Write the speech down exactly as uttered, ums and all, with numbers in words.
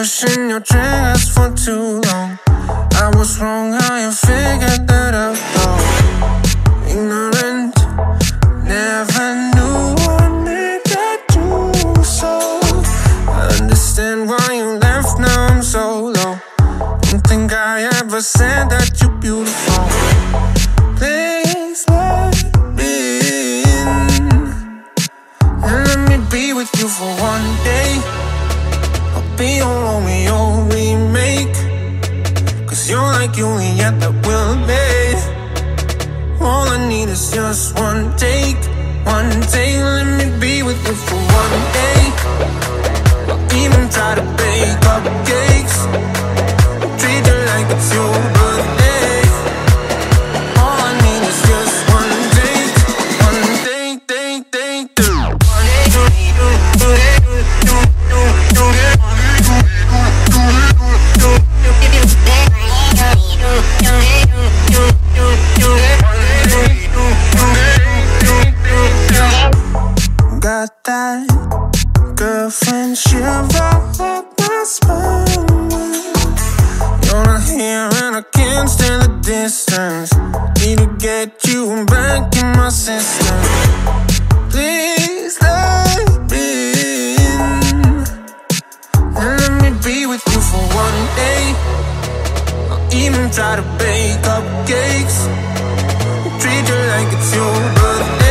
pushing your triggers for too long. I was wrong, how you figured that out though. Ignorant, never knew what made that do so. I understand why you left, now I'm so low. Don't think I ever said that you're beautiful. Please let me in and let me be with you for one day. I'll be your Romeo remake, cause you're like Juliet that will make. All I need is just one take, one take. Let me be with you for one day. I'll even try to bake cupcakes, treat you like it's your birthday. All I need is just one take, one take, take, take, two. Got that girlfriend shiver up my spine. You're not here and I can't stand the distance. Need to get you back in my system. Please let me in and let me be with you for one day. I'll even try to bake cupcakes, treat you like it's your birthday.